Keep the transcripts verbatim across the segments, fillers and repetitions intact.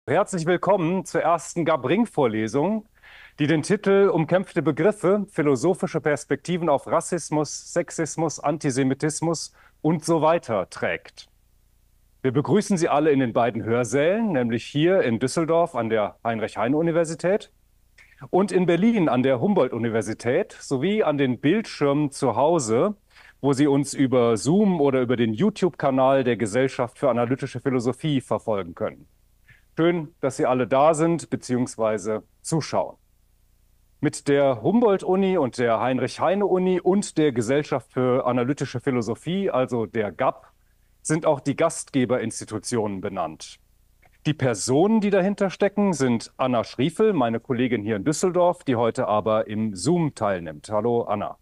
Herzlich willkommen zur ersten G A B-Ring-Vorlesung, die den Titel Umkämpfte Begriffe, philosophische Perspektiven auf Rassismus, Sexismus, Antisemitismus und so weiter trägt. Wir begrüßen Sie alle in den beiden Hörsälen, nämlich hier in Düsseldorf an der Heinrich-Heine-Universität und in Berlin an der Humboldt-Universität sowie an den Bildschirmen zu Hause, wo Sie uns über Zoom oder über den YouTube-Kanal der Gesellschaft für analytische Philosophie verfolgen können. Schön, dass Sie alle da sind bzw. zuschauen. Mit der Humboldt-Uni und der Heinrich-Heine-Uni und der Gesellschaft für analytische Philosophie, also der G A B, sind auch die Gastgeberinstitutionen benannt. Die Personen, die dahinter stecken, sind Anna Schriefel, meine Kollegin hier in Düsseldorf, die heute aber im Zoom teilnimmt. Hallo Anna.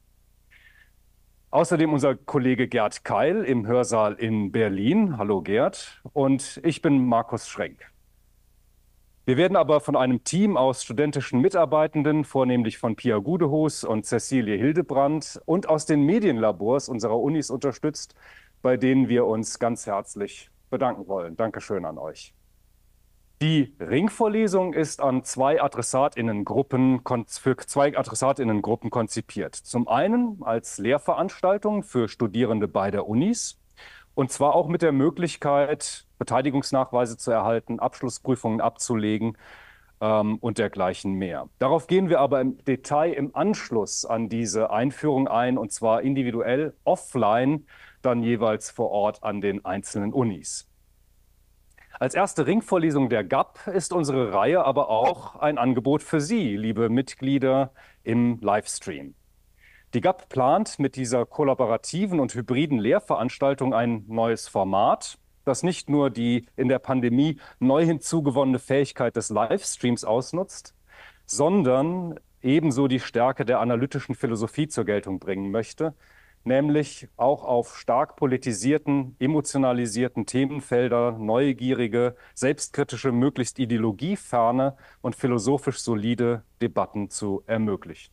Außerdem unser Kollege Gerd Keil im Hörsaal in Berlin. Hallo Gerd. Und ich bin Markus Schrenk. Wir werden aber von einem Team aus studentischen Mitarbeitenden, vornehmlich von Pia Gudehus und Cäcilie Hildebrandt und aus den Medienlabors unserer Unis unterstützt, bei denen wir uns ganz herzlich bedanken wollen. Dankeschön an euch. Die Ringvorlesung ist an zwei AdressatInnengruppen, für zwei AdressatInnengruppen konzipiert. Zum einen als Lehrveranstaltung für Studierende beider Unis, und zwar auch mit der Möglichkeit, Beteiligungsnachweise zu erhalten, Abschlussprüfungen abzulegen ähm, und dergleichen mehr. Darauf gehen wir aber im Detail im Anschluss an diese Einführung ein, und zwar individuell offline, dann jeweils vor Ort an den einzelnen Unis. Als erste Ringvorlesung der G A B ist unsere Reihe aber auch ein Angebot für Sie, liebe Mitglieder im Livestream. Die G A B plant mit dieser kollaborativen und hybriden Lehrveranstaltung ein neues Format, das nicht nur die in der Pandemie neu hinzugewonnene Fähigkeit des Livestreams ausnutzt, sondern ebenso die Stärke der analytischen Philosophie zur Geltung bringen möchte, nämlich auch auf stark politisierten, emotionalisierten Themenfelder neugierige, selbstkritische, möglichst ideologieferne und philosophisch solide Debatten zu ermöglichen.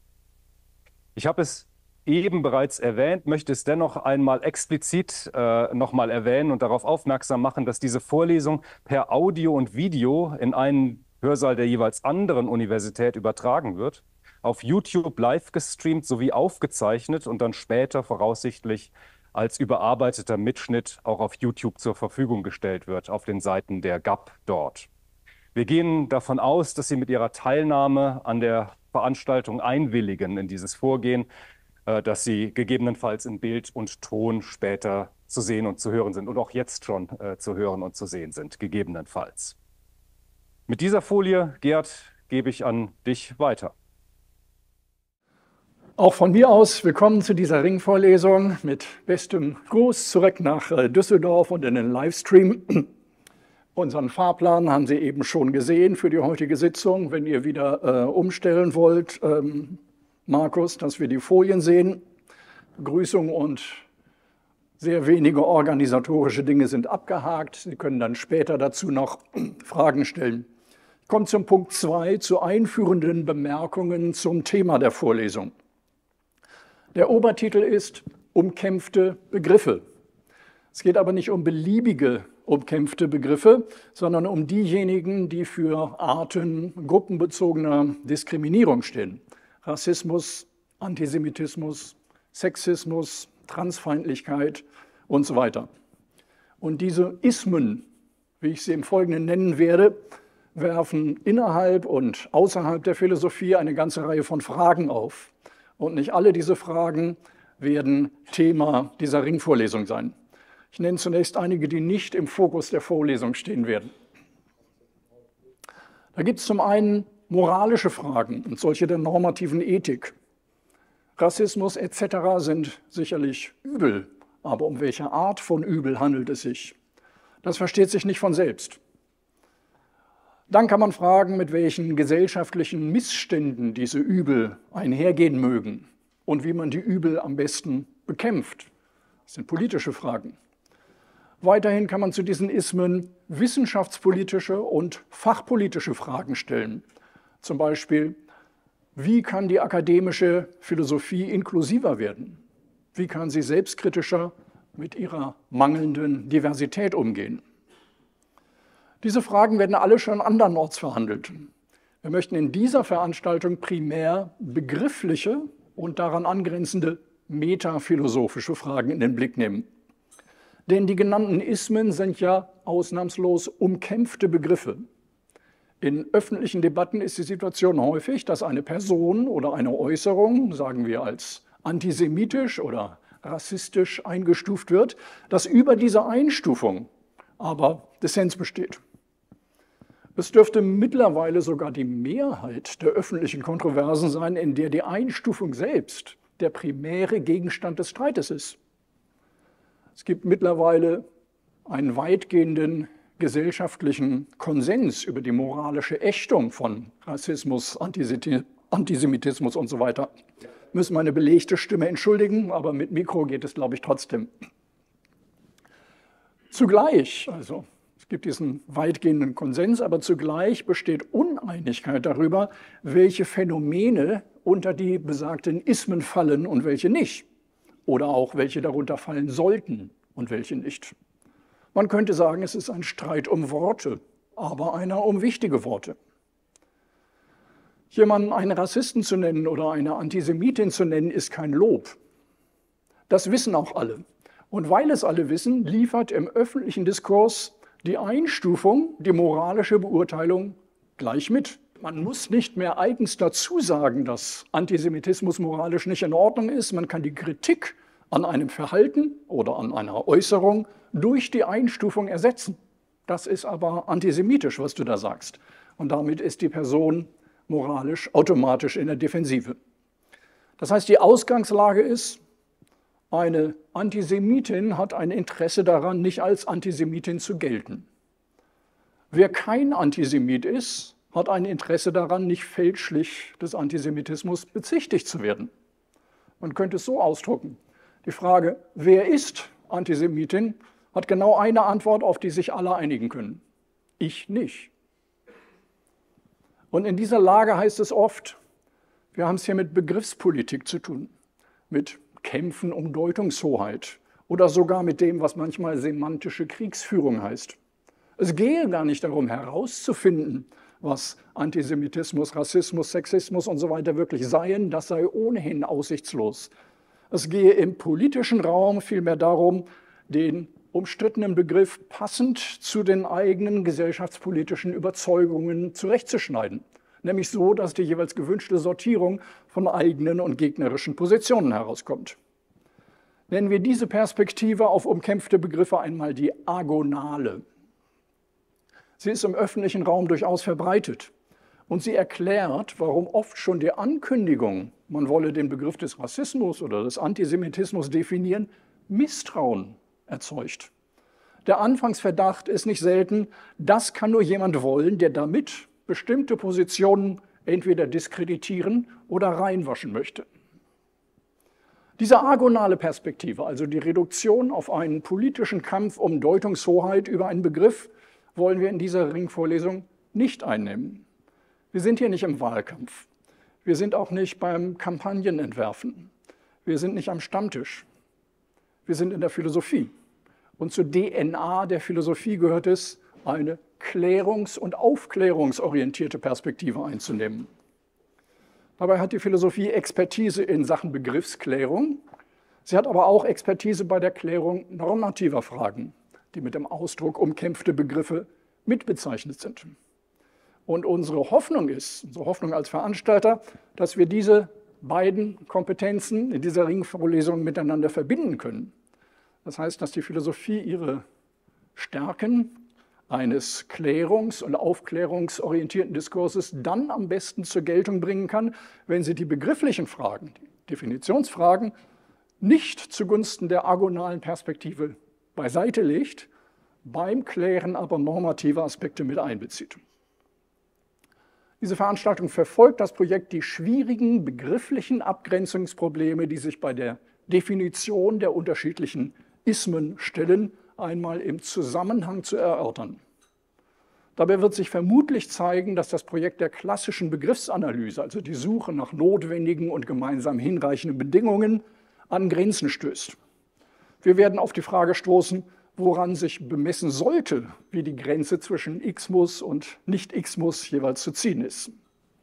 Ich habe es eben bereits erwähnt, möchte es dennoch einmal explizit äh, nochmal erwähnen und darauf aufmerksam machen, dass diese Vorlesung per Audio und Video in einen Hörsaal der jeweils anderen Universität übertragen wird, auf YouTube live gestreamt sowie aufgezeichnet und dann später voraussichtlich als überarbeiteter Mitschnitt auch auf YouTube zur Verfügung gestellt wird, auf den Seiten der G A B dort. Wir gehen davon aus, dass Sie mit Ihrer Teilnahme an der Veranstaltung einwilligen in dieses Vorgehen, dass Sie gegebenenfalls in Bild und Ton später zu sehen und zu hören sind und auch jetzt schon äh, zu hören und zu sehen sind, gegebenenfalls. Mit dieser Folie, Gerd, gebe ich an dich weiter. Auch von mir aus willkommen zu dieser Ringvorlesung mit bestem Gruß zurück nach Düsseldorf und in den Livestream. Unseren Fahrplan haben Sie eben schon gesehen für die heutige Sitzung. Wenn ihr wieder äh, umstellen wollt, ähm, Markus, dass wir die Folien sehen. Begrüßung und sehr wenige organisatorische Dinge sind abgehakt. Sie können dann später dazu noch Fragen stellen. Ich komme zum Punkt zwei, zu einführenden Bemerkungen zum Thema der Vorlesung. Der Obertitel ist Umkämpfte Begriffe. Es geht aber nicht um beliebige umkämpfte Begriffe, sondern um diejenigen, die für Arten gruppenbezogener Diskriminierung stehen. Rassismus, Antisemitismus, Sexismus, Transfeindlichkeit und so weiter. Und diese Ismen, wie ich sie im Folgenden nennen werde, werfen innerhalb und außerhalb der Philosophie eine ganze Reihe von Fragen auf. Und nicht alle diese Fragen werden Thema dieser Ringvorlesung sein. Ich nenne zunächst einige, die nicht im Fokus der Vorlesung stehen werden. Da gibt es zum einen moralische Fragen und solche der normativen Ethik. Rassismus et cetera sind sicherlich übel, aber um welche Art von Übel handelt es sich? Das versteht sich nicht von selbst. Dann kann man fragen, mit welchen gesellschaftlichen Missständen diese Übel einhergehen mögen und wie man die Übel am besten bekämpft. Das sind politische Fragen. Weiterhin kann man zu diesen Ismen wissenschaftspolitische und fachpolitische Fragen stellen. Zum Beispiel, wie kann die akademische Philosophie inklusiver werden? Wie kann sie selbstkritischer mit ihrer mangelnden Diversität umgehen? Diese Fragen werden alle schon andernorts verhandelt. Wir möchten in dieser Veranstaltung primär begriffliche und daran angrenzende metaphilosophische Fragen in den Blick nehmen. Denn die genannten Ismen sind ja ausnahmslos umkämpfte Begriffe. In öffentlichen Debatten ist die Situation häufig, dass eine Person oder eine Äußerung, sagen wir als antisemitisch oder rassistisch eingestuft wird, dass über diese Einstufung aber Dissens besteht. Es dürfte mittlerweile sogar die Mehrheit der öffentlichen Kontroversen sein, in der die Einstufung selbst der primäre Gegenstand des Streites ist. Es gibt mittlerweile einen weitgehenden gesellschaftlichen Konsens über die moralische Ächtung von Rassismus, Antisemitismus und so weiter. Ich muss meine belegte Stimme entschuldigen, aber mit Mikro geht es, glaube ich, trotzdem. Zugleich, also es gibt diesen weitgehenden Konsens, aber zugleich besteht Uneinigkeit darüber, welche Phänomene unter die besagten Ismen fallen und welche nicht. Oder auch welche darunter fallen sollten und welche nicht. Man könnte sagen, es ist ein Streit um Worte, aber einer um wichtige Worte. Jemanden einen Rassisten zu nennen oder eine Antisemitin zu nennen, ist kein Lob. Das wissen auch alle. Und weil es alle wissen, liefert im öffentlichen Diskurs die Einstufung, die moralische Beurteilung gleich mit. Man muss nicht mehr eigens dazu sagen, dass Antisemitismus moralisch nicht in Ordnung ist. Man kann die Kritik an einem Verhalten oder an einer Äußerung durch die Einstufung ersetzen. Das ist aber antisemitisch, was du da sagst. Und damit ist die Person moralisch automatisch in der Defensive. Das heißt, die Ausgangslage ist, eine Antisemitin hat ein Interesse daran, nicht als Antisemitin zu gelten. Wer kein Antisemit ist, hat ein Interesse daran, nicht fälschlich des Antisemitismus bezichtigt zu werden. Man könnte es so ausdrücken. Die Frage, wer ist Antisemitin, hat genau eine Antwort, auf die sich alle einigen können. Ich nicht. Und in dieser Lage heißt es oft, wir haben es hier mit Begriffspolitik zu tun, mit Kämpfen um Deutungshoheit oder sogar mit dem, was manchmal semantische Kriegsführung heißt. Es gehe gar nicht darum, herauszufinden, was Antisemitismus, Rassismus, Sexismus und so weiter wirklich seien. Das sei ohnehin aussichtslos. Es gehe im politischen Raum vielmehr darum, den umstrittenen Begriff passend zu den eigenen gesellschaftspolitischen Überzeugungen zurechtzuschneiden. Nämlich so, dass die jeweils gewünschte Sortierung von eigenen und gegnerischen Positionen herauskommt. Nennen wir diese Perspektive auf umkämpfte Begriffe einmal die Agonale. Sie ist im öffentlichen Raum durchaus verbreitet und sie erklärt, warum oft schon die Ankündigung, man wolle den Begriff des Rassismus oder des Antisemitismus definieren, Misstrauen erzeugt. Der Anfangsverdacht ist nicht selten, das kann nur jemand wollen, der damit bestimmte Positionen entweder diskreditieren oder reinwaschen möchte. Diese agonale Perspektive, also die Reduktion auf einen politischen Kampf um Deutungshoheit über einen Begriff, wollen wir in dieser Ringvorlesung nicht einnehmen. Wir sind hier nicht im Wahlkampf. Wir sind auch nicht beim Kampagnenentwerfen. Wir sind nicht am Stammtisch. Wir sind in der Philosophie. Und zur D N A der Philosophie gehört es, eine klärungs- und aufklärungsorientierte Perspektive einzunehmen. Dabei hat die Philosophie Expertise in Sachen Begriffsklärung. Sie hat aber auch Expertise bei der Klärung normativer Fragen, die mit dem Ausdruck umkämpfte Begriffe mitbezeichnet sind. Und unsere Hoffnung ist, unsere Hoffnung als Veranstalter, dass wir diese beiden Kompetenzen in dieser Ringvorlesung miteinander verbinden können. Das heißt, dass die Philosophie ihre Stärken eines klärungs- und aufklärungsorientierten Diskurses dann am besten zur Geltung bringen kann, wenn sie die begrifflichen Fragen, die Definitionsfragen, nicht zugunsten der agonalen Perspektive beiseite legt, beim Klären aber normative Aspekte mit einbezieht. Diese Veranstaltung verfolgt das Projekt, die schwierigen begrifflichen Abgrenzungsprobleme, die sich bei der Definition der unterschiedlichen Ismen stellen, einmal im Zusammenhang zu erörtern. Dabei wird sich vermutlich zeigen, dass das Projekt der klassischen Begriffsanalyse, also die Suche nach notwendigen und gemeinsam hinreichenden Bedingungen, an Grenzen stößt. Wir werden auf die Frage stoßen, woran sich bemessen sollte, wie die Grenze zwischen Xmus und Nicht-Xmus jeweils zu ziehen ist.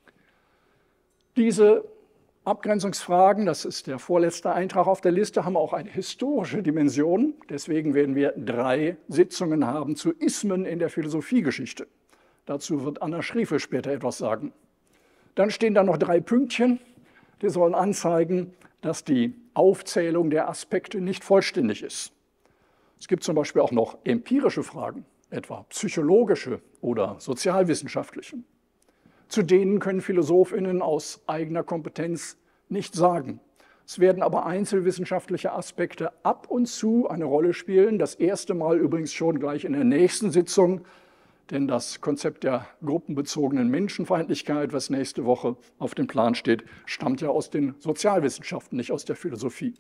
Diese Abgrenzungsfragen, das ist der vorletzte Eintrag auf der Liste, haben auch eine historische Dimension. Deswegen werden wir drei Sitzungen haben zu Ismen in der Philosophiegeschichte. Dazu wird Anna Schriefel später etwas sagen. Dann stehen da noch drei Pünktchen, die sollen anzeigen, dass die Aufzählung der Aspekte nicht vollständig ist. Es gibt zum Beispiel auch noch empirische Fragen, etwa psychologische oder sozialwissenschaftliche. Zu denen können PhilosophInnen aus eigener Kompetenz nicht sagen. Es werden aber einzelwissenschaftliche Aspekte ab und zu eine Rolle spielen. Das erste Mal übrigens schon gleich in der nächsten Sitzung, denn das Konzept der gruppenbezogenen Menschenfeindlichkeit, was nächste Woche auf dem Plan steht, stammt ja aus den Sozialwissenschaften, nicht aus der Philosophie.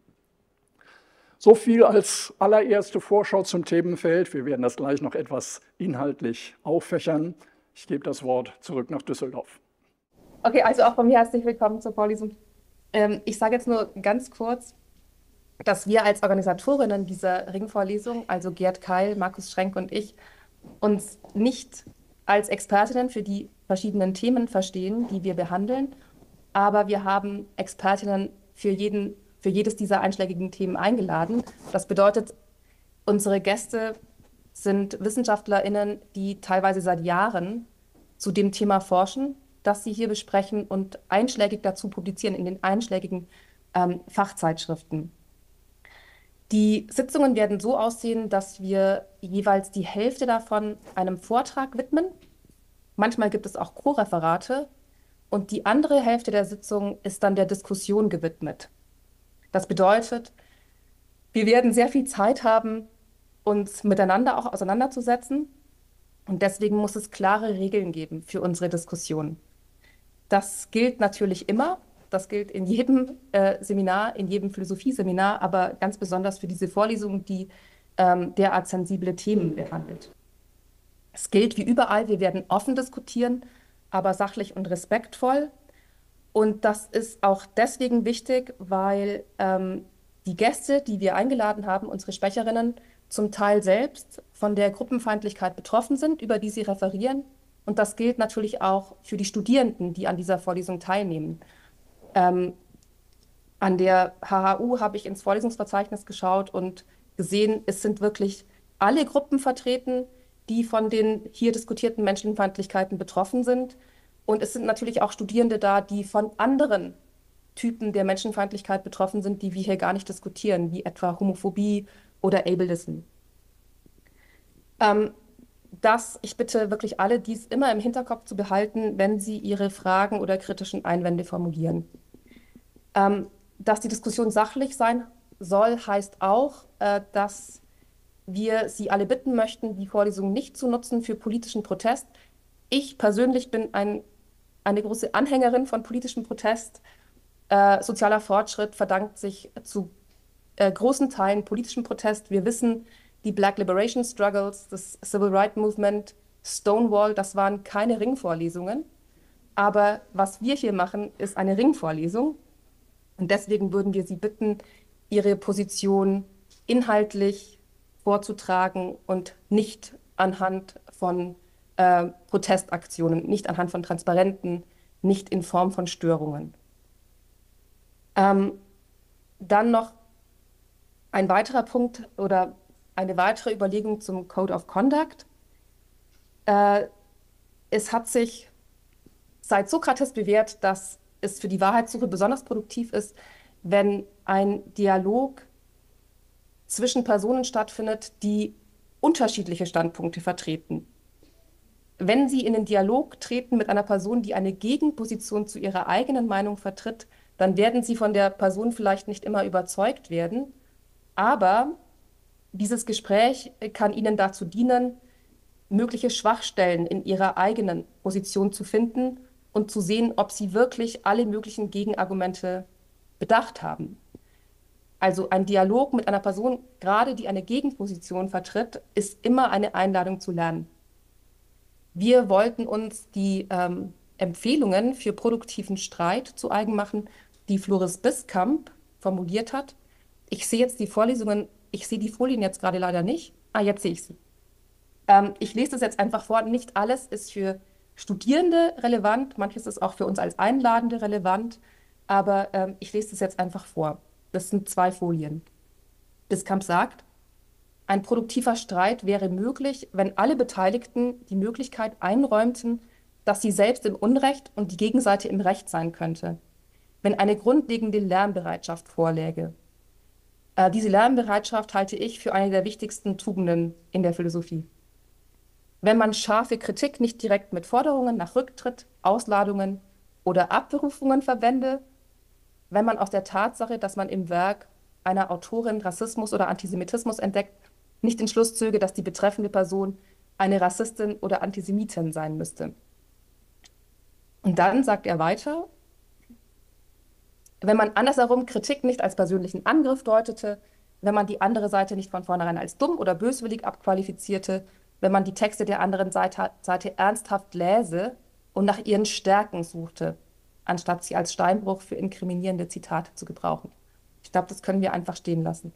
So viel als allererste Vorschau zum Themenfeld. Wir werden das gleich noch etwas inhaltlich auffächern. Ich gebe das Wort zurück nach Düsseldorf. Okay, also auch von mir herzlich willkommen zur Vorlesung. Ähm, ich sage jetzt nur ganz kurz, dass wir als Organisatorinnen dieser Ringvorlesung, also Gerd Keil, Markus Schrenk und ich, uns nicht als Expertinnen für die verschiedenen Themen verstehen, die wir behandeln, aber wir haben Expertinnen für, jeden, für jedes dieser einschlägigen Themen eingeladen. Das bedeutet, unsere Gäste sind WissenschaftlerInnen, die teilweise seit Jahren zu dem Thema forschen, das sie hier besprechen und einschlägig dazu publizieren in den einschlägigen ähm, Fachzeitschriften. Die Sitzungen werden so aussehen, dass wir jeweils die Hälfte davon einem Vortrag widmen. Manchmal gibt es auch Co-Referate und die andere Hälfte der Sitzung ist dann der Diskussion gewidmet. Das bedeutet, wir werden sehr viel Zeit haben, uns miteinander auch auseinanderzusetzen. Und deswegen muss es klare Regeln geben für unsere Diskussion. Das gilt natürlich immer. Das gilt in jedem äh, Seminar, in jedem Philosophieseminar, aber ganz besonders für diese Vorlesung, die ähm, derart sensible Themen behandelt. Es gilt wie überall, wir werden offen diskutieren, aber sachlich und respektvoll. Und das ist auch deswegen wichtig, weil ähm, die Gäste, die wir eingeladen haben, unsere Sprecherinnen, zum Teil selbst von der Gruppenfeindlichkeit betroffen sind, über die sie referieren. Und das gilt natürlich auch für die Studierenden, die an dieser Vorlesung teilnehmen. Ähm, an der H H U habe ich ins Vorlesungsverzeichnis geschaut und gesehen, es sind wirklich alle Gruppen vertreten, die von den hier diskutierten Menschenfeindlichkeiten betroffen sind. Und es sind natürlich auch Studierende da, die von anderen Typen der Menschenfeindlichkeit betroffen sind, die wir hier gar nicht diskutieren, wie etwa Homophobie oder Ableism. Ähm, das, ich bitte wirklich alle, dies immer im Hinterkopf zu behalten, wenn sie ihre Fragen oder kritischen Einwände formulieren. Ähm, dass die Diskussion sachlich sein soll, heißt auch, äh, dass wir Sie alle bitten möchten, die Vorlesung nicht zu nutzen für politischen Protest. Ich persönlich bin ein, eine große Anhängerin von politischem Protest. Äh, sozialer Fortschritt verdankt sich zu äh, großen Teilen politischem Protest. Wir wissen, die Black Liberation Struggles, das Civil Rights Movement, Stonewall, das waren keine Ringvorlesungen. Aber was wir hier machen, ist eine Ringvorlesung. Und deswegen würden wir Sie bitten, Ihre Position inhaltlich vorzutragen und nicht anhand von äh, Protestaktionen, nicht anhand von Transparenten, nicht in Form von Störungen. Ähm, dann noch ein weiterer Punkt oder eine weitere Überlegung zum Code of Conduct. Äh, es hat sich seit Sokrates bewährt, dass es für die Wahrheitssuche besonders produktiv ist, wenn ein Dialog zwischen Personen stattfindet, die unterschiedliche Standpunkte vertreten. Wenn Sie in den Dialog treten mit einer Person, die eine Gegenposition zu ihrer eigenen Meinung vertritt, dann werden Sie von der Person vielleicht nicht immer überzeugt werden, aber dieses Gespräch kann Ihnen dazu dienen, mögliche Schwachstellen in Ihrer eigenen Position zu finden und zu sehen, ob Sie wirklich alle möglichen Gegenargumente bedacht haben. Also ein Dialog mit einer Person, gerade die eine Gegenposition vertritt, ist immer eine Einladung zu lernen. Wir wollten uns die ähm, Empfehlungen für produktiven Streit zu eigen machen, die Floris Biskamp formuliert hat. Ich sehe jetzt die Vorlesungen ich sehe die Folien jetzt gerade leider nicht. Ah, jetzt sehe ich sie. Ähm, ich lese das jetzt einfach vor. Nicht alles ist für Studierende relevant, manches ist auch für uns als Einladende relevant, aber ähm, ich lese das jetzt einfach vor. Das sind zwei Folien. Biskamp sagt, ein produktiver Streit wäre möglich, wenn alle Beteiligten die Möglichkeit einräumten, dass sie selbst im Unrecht und die Gegenseite im Recht sein könnte, wenn eine grundlegende Lernbereitschaft vorläge. Äh, diese Lernbereitschaft halte ich für eine der wichtigsten Tugenden in der Philosophie. Wenn man scharfe Kritik nicht direkt mit Forderungen nach Rücktritt, Ausladungen oder Abberufungen verwende, wenn man aus der Tatsache, dass man im Werk einer Autorin Rassismus oder Antisemitismus entdeckt, nicht den Schluss zöge, dass die betreffende Person eine Rassistin oder Antisemitin sein müsste. Und dann sagt er weiter, wenn man andersherum Kritik nicht als persönlichen Angriff deutete, wenn man die andere Seite nicht von vornherein als dumm oder böswillig abqualifizierte, wenn man die Texte der anderen Seite, Seite ernsthaft läse und nach ihren Stärken suchte, anstatt sie als Steinbruch für inkriminierende Zitate zu gebrauchen. Ich glaube, das können wir einfach stehen lassen.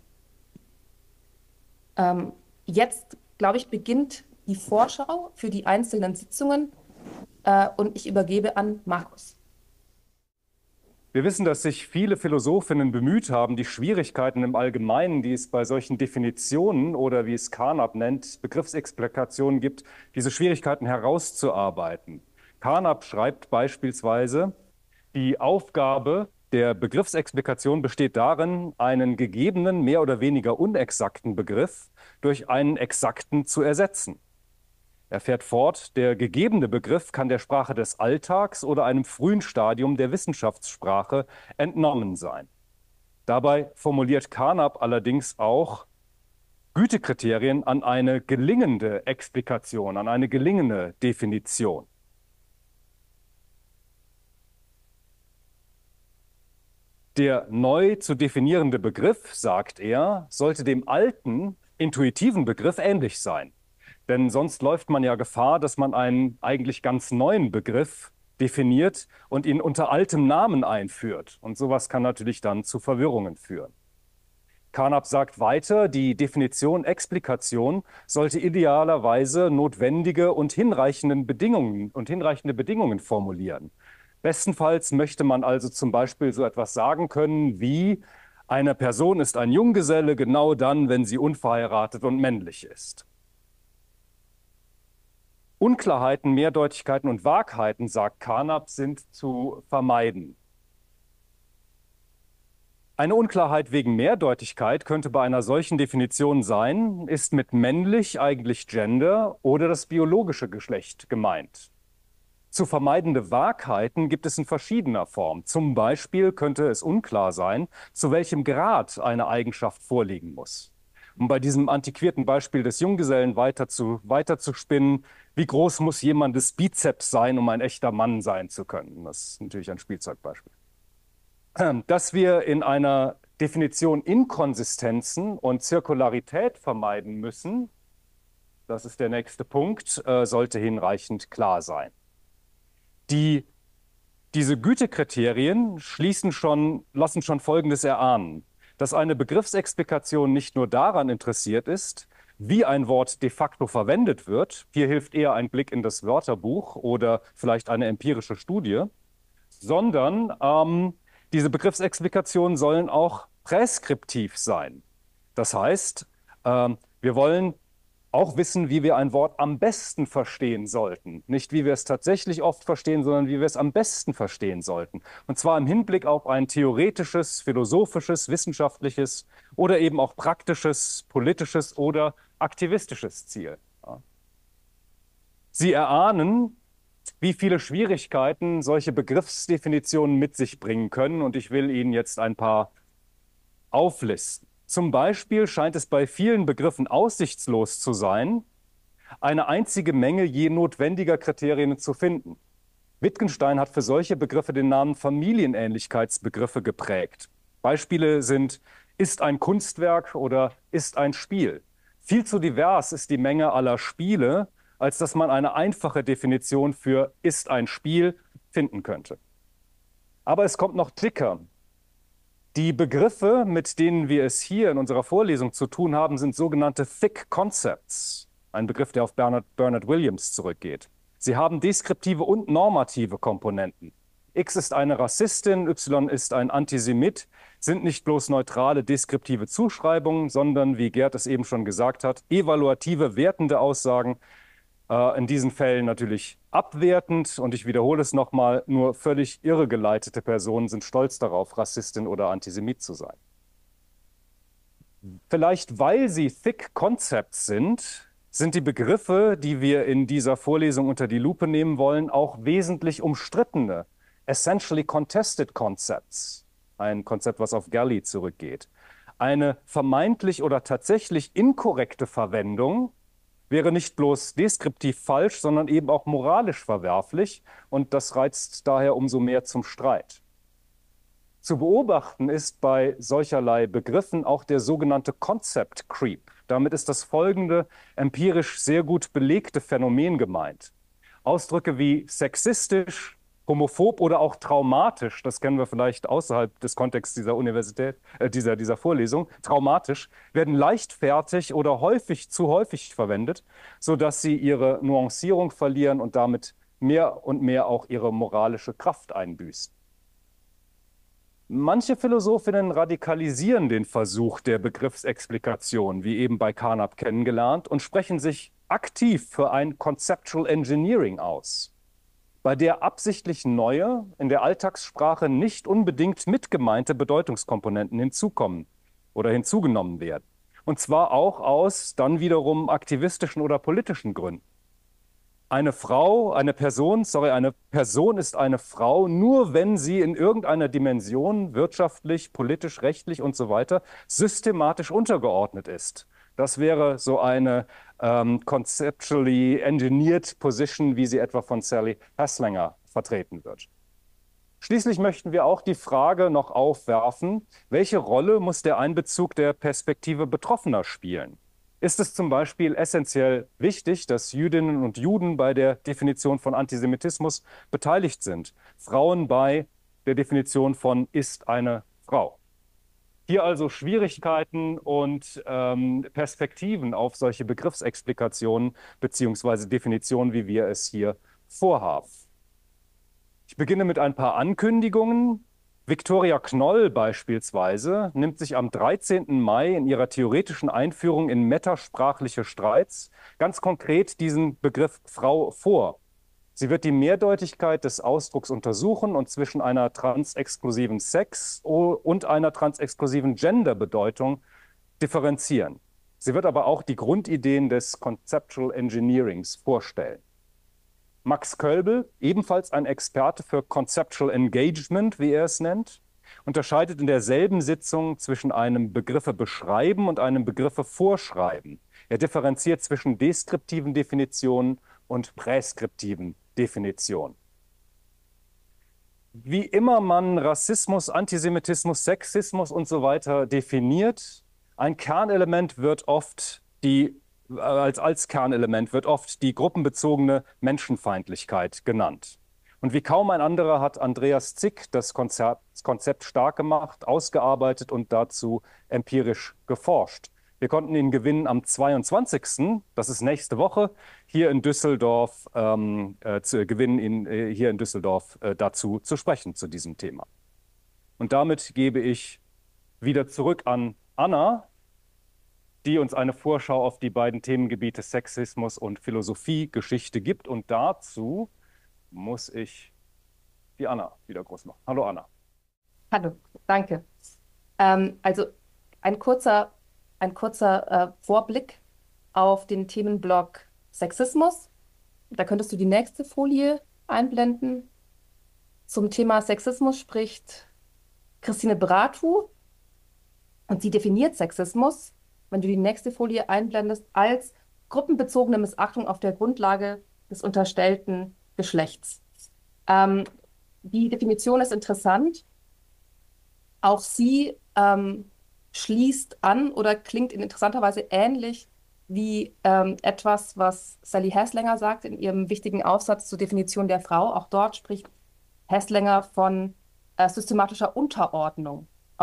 Ähm, jetzt, glaube ich, beginnt die Vorschau für die einzelnen Sitzungen äh, und ich übergebe an Markus. Wir wissen, dass sich viele Philosophinnen bemüht haben, die Schwierigkeiten im Allgemeinen, die es bei solchen Definitionen oder wie es Carnap nennt, Begriffsexplikationen gibt, diese Schwierigkeiten herauszuarbeiten. Carnap schreibt beispielsweise, die Aufgabe der Begriffsexplikation besteht darin, einen gegebenen, mehr oder weniger unexakten Begriff durch einen exakten zu ersetzen. Er fährt fort, der gegebene Begriff kann der Sprache des Alltags oder einem frühen Stadium der Wissenschaftssprache entnommen sein. Dabei formuliert Carnap allerdings auch Gütekriterien an eine gelingende Explikation, an eine gelingende Definition. Der neu zu definierende Begriff, sagt er, sollte dem alten, intuitiven Begriff ähnlich sein. Denn sonst läuft man ja Gefahr, dass man einen eigentlich ganz neuen Begriff definiert und ihn unter altem Namen einführt. Und sowas kann natürlich dann zu Verwirrungen führen. Carnap sagt weiter, die Definition Explikation sollte idealerweise notwendige und hinreichende Bedingungen und hinreichende Bedingungen formulieren. Bestenfalls möchte man also zum Beispiel so etwas sagen können wie: Eine Person ist ein Junggeselle genau dann, wenn sie unverheiratet und männlich ist. Unklarheiten, Mehrdeutigkeiten und Wahrheiten, sagt Carnap, sind zu vermeiden. Eine Unklarheit wegen Mehrdeutigkeit könnte bei einer solchen Definition sein, ist mit männlich eigentlich Gender oder das biologische Geschlecht gemeint. Zu vermeidende Wahrheiten gibt es in verschiedener Form. Zum Beispiel könnte es unklar sein, zu welchem Grad eine Eigenschaft vorliegen muss. Um bei diesem antiquierten Beispiel des Junggesellen weiter zu, weiter zu spinnen, wie groß muss jemandes Bizeps sein, um ein echter Mann sein zu können? Das ist natürlich ein Spielzeugbeispiel. Dass wir in einer Definition Inkonsistenzen und Zirkularität vermeiden müssen, das ist der nächste Punkt, äh, sollte hinreichend klar sein. Die, diese Gütekriterien schließen schon, lassen schon Folgendes erahnen: Dass eine Begriffsexplikation nicht nur daran interessiert ist, wie ein Wort de facto verwendet wird, hier hilft eher ein Blick in das Wörterbuch oder vielleicht eine empirische Studie, sondern ähm, diese Begriffsexplikationen sollen auch präskriptiv sein. Das heißt, ähm, wir wollen auch wissen, wie wir ein Wort am besten verstehen sollten. Nicht, wie wir es tatsächlich oft verstehen, sondern wie wir es am besten verstehen sollten. Und zwar im Hinblick auf ein theoretisches, philosophisches, wissenschaftliches oder eben auch praktisches, politisches oder aktivistisches Ziel. Ja. Sie erahnen, wie viele Schwierigkeiten solche Begriffsdefinitionen mit sich bringen können. Und ich will Ihnen jetzt ein paar auflisten. Zum Beispiel scheint es bei vielen Begriffen aussichtslos zu sein, eine einzige Menge je notwendiger Kriterien zu finden. Wittgenstein hat für solche Begriffe den Namen Familienähnlichkeitsbegriffe geprägt. Beispiele sind: ist ein Kunstwerk oder ist ein Spiel. Viel zu divers ist die Menge aller Spiele, als dass man eine einfache Definition für ist ein Spiel finden könnte. Aber es kommt noch dicker. Die Begriffe, mit denen wir es hier in unserer Vorlesung zu tun haben, sind sogenannte Thick Concepts, ein Begriff, der auf Bernard, Bernard Williams zurückgeht. Sie haben deskriptive und normative Komponenten. X ist eine Rassistin, Y ist ein Antisemit, sind nicht bloß neutrale deskriptive Zuschreibungen, sondern, wie Gerd es eben schon gesagt hat, evaluative, wertende Aussagen, äh, in diesen Fällen natürlich abwertend. Und ich wiederhole es nochmal, nur völlig irregeleitete Personen sind stolz darauf, Rassistin oder Antisemit zu sein. Vielleicht weil sie Thick Concepts sind, sind die Begriffe, die wir in dieser Vorlesung unter die Lupe nehmen wollen, auch wesentlich umstrittene, essentially contested concepts. Ein Konzept, was auf Galli zurückgeht. Eine vermeintlich oder tatsächlich inkorrekte Verwendung wäre nicht bloß deskriptiv falsch, sondern eben auch moralisch verwerflich. Und das reizt daher umso mehr zum Streit. Zu beobachten ist bei solcherlei Begriffen auch der sogenannte Concept Creep. Damit ist das folgende empirisch sehr gut belegte Phänomen gemeint. Ausdrücke wie sexistisch, homophob oder auch traumatisch, das kennen wir vielleicht außerhalb des Kontexts dieser Universität, äh, dieser, dieser Vorlesung, traumatisch, werden leichtfertig oder häufig zu häufig verwendet, sodass sie ihre Nuancierung verlieren und damit mehr und mehr auch ihre moralische Kraft einbüßen. Manche Philosophinnen radikalisieren den Versuch der Begriffsexplikation, wie eben bei Carnap kennengelernt, und sprechen sich aktiv für ein Conceptual Engineering aus, bei der absichtlich neue, in der Alltagssprache nicht unbedingt mitgemeinte Bedeutungskomponenten hinzukommen oder hinzugenommen werden. Und zwar auch aus dann wiederum aktivistischen oder politischen Gründen. Eine Frau, eine Person, sorry, eine Person ist eine Frau, nur wenn sie in irgendeiner Dimension wirtschaftlich, politisch, rechtlich und so weiter systematisch untergeordnet ist. Das wäre so eine ähm, conceptually engineered Position, wie sie etwa von Sally Haslanger vertreten wird. Schließlich möchten wir auch die Frage noch aufwerfen, welche Rolle muss der Einbezug der Perspektive Betroffener spielen? Ist es zum Beispiel essentiell wichtig, dass Jüdinnen und Juden bei der Definition von Antisemitismus beteiligt sind? Frauen bei der Definition von ist eine Frau? Hier also Schwierigkeiten und ähm, Perspektiven auf solche Begriffsexplikationen beziehungsweise Definitionen, wie wir es hier vorhaben. Ich beginne mit ein paar Ankündigungen. Viktoria Knoll beispielsweise nimmt sich am dreizehnten Mai in ihrer theoretischen Einführung in metasprachliche Streits ganz konkret diesen Begriff Frau vor. Sie wird die Mehrdeutigkeit des Ausdrucks untersuchen und zwischen einer transexklusiven Sex- und einer transexklusiven Gender-Bedeutung differenzieren. Sie wird aber auch die Grundideen des Conceptual Engineerings vorstellen. Max Kölbel, ebenfalls ein Experte für Conceptual Engagement, wie er es nennt, unterscheidet in derselben Sitzung zwischen einem Begriffe beschreiben und einem Begriffe vorschreiben. Er differenziert zwischen deskriptiven Definitionen und präskriptiven Definitionen. Wie immer man Rassismus, Antisemitismus, Sexismus und so weiter definiert, ein Kernelement wird oft die Als, als Kernelement wird oft die gruppenbezogene Menschenfeindlichkeit genannt. Und wie kaum ein anderer hat Andreas Zick das Konzept, das Konzept stark gemacht, ausgearbeitet und dazu empirisch geforscht. Wir konnten ihn gewinnen am zweiundzwanzigsten, das ist nächste Woche, hier in Düsseldorf, ähm, äh, zu, gewinnen ihn äh, hier in Düsseldorf äh, dazu zu sprechen, zu diesem Thema. Und damit gebe ich wieder zurück an Anna, die uns eine Vorschau auf die beiden Themengebiete Sexismus und Philosophiegeschichte gibt. Und dazu muss ich die Anna wieder groß machen. Hallo Anna. Hallo, danke. Ähm, also ein kurzer, ein kurzer äh, Vorblick auf den Themenblock Sexismus. Da könntest du die nächste Folie einblenden. Zum Thema Sexismus spricht Christine Bratu und sie definiert Sexismus, wenn du die nächste Folie einblendest, als gruppenbezogene Missachtung auf der Grundlage des unterstellten Geschlechts. Ähm, die Definition ist interessant. Auch sie ähm, schließt an oder klingt in interessanter Weise ähnlich wie ähm, etwas, was Sally Haslanger sagt in ihrem wichtigen Aufsatz zur Definition der Frau. Auch dort spricht Haslanger von äh, systematischer Unterordnung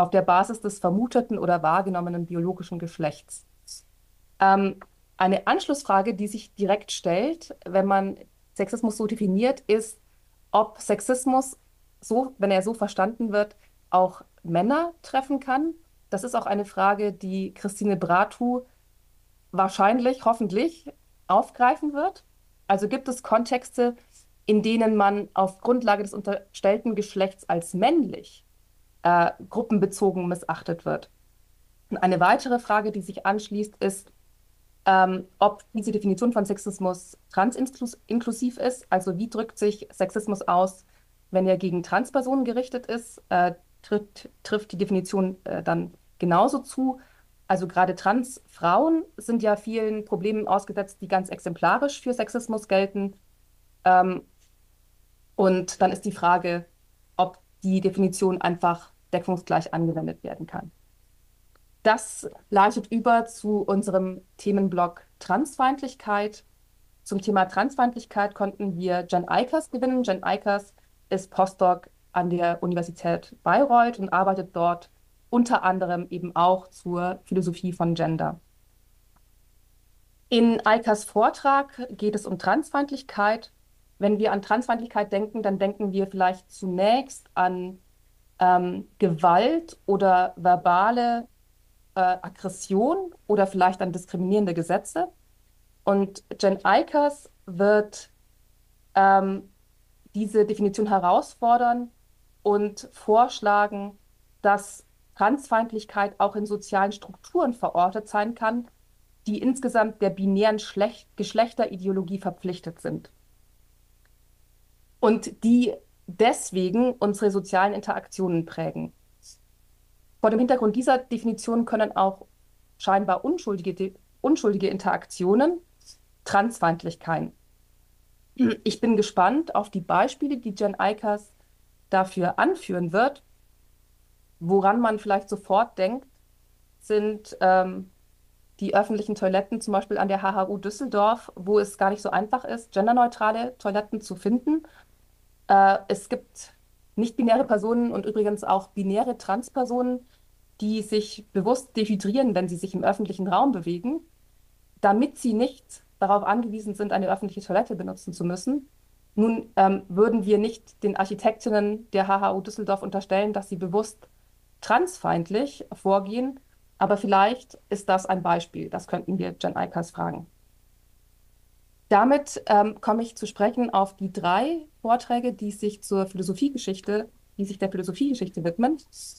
auf der Basis des vermuteten oder wahrgenommenen biologischen Geschlechts. Ähm, eine Anschlussfrage, die sich direkt stellt, wenn man Sexismus so definiert, ist, ob Sexismus, so, wenn er so verstanden wird, auch Männer treffen kann. Das ist auch eine Frage, die Christine Bratu wahrscheinlich, hoffentlich aufgreifen wird. Also gibt es Kontexte, in denen man auf Grundlage des unterstellten Geschlechts als männlich äh, gruppenbezogen missachtet wird. Und eine weitere Frage, die sich anschließt, ist, ähm, ob diese Definition von Sexismus transinklusiv ist. Also wie drückt sich Sexismus aus, wenn er gegen Transpersonen gerichtet ist? Äh, trifft, trifft die Definition äh, dann genauso zu? Also gerade Transfrauen sind ja vielen Problemen ausgesetzt, die ganz exemplarisch für Sexismus gelten. Ähm, und dann ist die Frage, ob die Definition einfach deckungsgleich angewendet werden kann. Das leitet über zu unserem Themenblock Transfeindlichkeit. Zum Thema Transfeindlichkeit konnten wir Jen Eikers gewinnen. Jen Eikers ist Postdoc an der Universität Bayreuth und arbeitet dort unter anderem eben auch zur Philosophie von Gender. In Eikers Vortrag geht es um Transfeindlichkeit. Wenn wir an Transfeindlichkeit denken, dann denken wir vielleicht zunächst an ähm, Gewalt oder verbale äh, Aggression oder vielleicht an diskriminierende Gesetze. Und Jen Eikers wird ähm, diese Definition herausfordern und vorschlagen, dass Transfeindlichkeit auch in sozialen Strukturen verortet sein kann, die insgesamt der binären Schlech- Geschlechterideologie verpflichtet sind. Und die deswegen unsere sozialen Interaktionen prägen. Vor dem Hintergrund dieser Definition können auch scheinbar unschuldige, unschuldige Interaktionen transfeindlich sein. Ich bin gespannt auf die Beispiele, die Jen Eikers dafür anführen wird. Woran man vielleicht sofort denkt, sind ähm, die öffentlichen Toiletten, zum Beispiel an der H H U Düsseldorf, wo es gar nicht so einfach ist, genderneutrale Toiletten zu finden. Äh, es gibt nicht-binäre Personen und übrigens auch binäre Transpersonen, die sich bewusst dehydrieren, wenn sie sich im öffentlichen Raum bewegen, damit sie nicht darauf angewiesen sind, eine öffentliche Toilette benutzen zu müssen. Nun ähm, würden wir nicht den Architektinnen der H H U Düsseldorf unterstellen, dass sie bewusst transfeindlich vorgehen, aber vielleicht ist das ein Beispiel. Das könnten wir Jen Eikers fragen. Damit ähm, komme ich zu sprechen auf die drei Vorträge, die sich zur Philosophiegeschichte, die sich der Philosophiegeschichte widmen.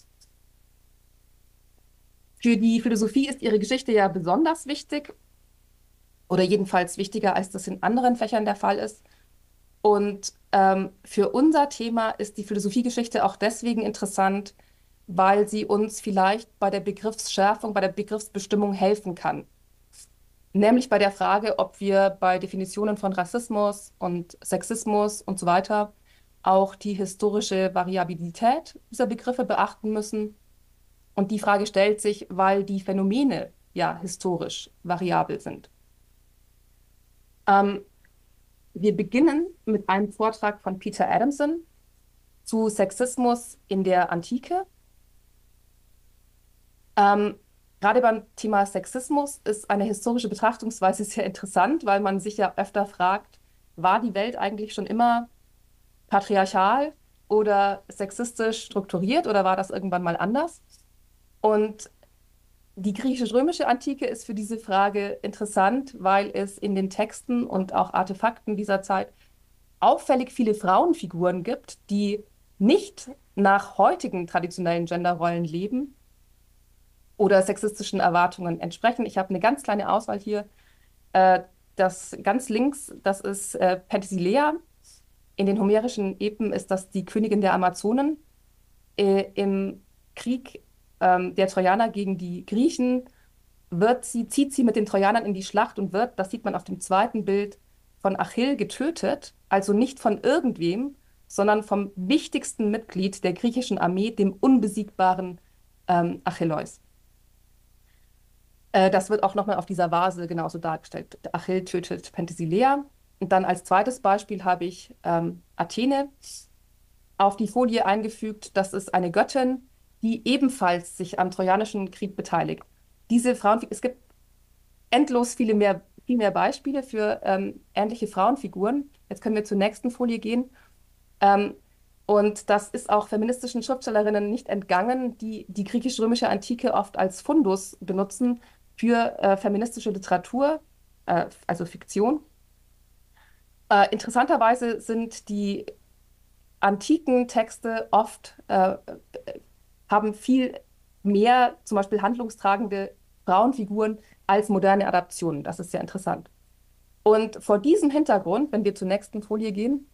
Für die Philosophie ist ihre Geschichte ja besonders wichtig oder jedenfalls wichtiger, als das in anderen Fächern der Fall ist. Und ähm, für unser Thema ist die Philosophiegeschichte auch deswegen interessant, weil sie uns vielleicht bei der Begriffsschärfung, bei der Begriffsbestimmung helfen kann. Nämlich bei der Frage, ob wir bei Definitionen von Rassismus und Sexismus und so weiter auch die historische Variabilität dieser Begriffe beachten müssen. Und die Frage stellt sich, weil die Phänomene ja historisch variabel sind. Ähm, wir beginnen mit einem Vortrag von Peter Adamson zu Sexismus in der Antike. Ähm, gerade beim Thema Sexismus ist eine historische Betrachtungsweise sehr interessant, weil man sich ja öfter fragt, war die Welt eigentlich schon immer patriarchal oder sexistisch strukturiert oder war das irgendwann mal anders? Und die griechisch-römische Antike ist für diese Frage interessant, weil es in den Texten und auch Artefakten dieser Zeit auffällig viele Frauenfiguren gibt, die nicht nach heutigen traditionellen Genderrollen leben oder sexistischen Erwartungen entsprechen. Ich habe eine ganz kleine Auswahl hier. Äh, das ganz links, das ist äh, Penthesilea. In den homerischen Epen ist das die Königin der Amazonen. Äh, Im Krieg ähm, der Trojaner gegen die Griechen wird sie, zieht sie mit den Trojanern in die Schlacht und wird, das sieht man auf dem zweiten Bild, von Achill getötet. Also nicht von irgendwem, sondern vom wichtigsten Mitglied der griechischen Armee, dem unbesiegbaren ähm, Achilleus. Äh, das wird auch nochmal auf dieser Vase genauso dargestellt. Achill tötet Penthesilea. Und dann als zweites Beispiel habe ich ähm, Athene auf die Folie eingefügt. Das ist eine Göttin, die ebenfalls sich am Trojanischen Krieg beteiligt. Diese Frauen, es gibt endlos viele mehr, viel mehr Beispiele für ähm, ähnliche Frauenfiguren. Jetzt können wir zur nächsten Folie gehen. Ähm, und das ist auch feministischen Schriftstellerinnen nicht entgangen, die die griechisch-römische Antike oft als Fundus benutzen für äh, feministische Literatur, äh, also Fiktion. Äh, interessanterweise sind die antiken Texte oft, äh, haben viel mehr zum Beispiel handlungstragende Frauenfiguren als moderne Adaptionen. Das ist sehr interessant. Und vor diesem Hintergrund, wenn wir zur nächsten Folie gehen,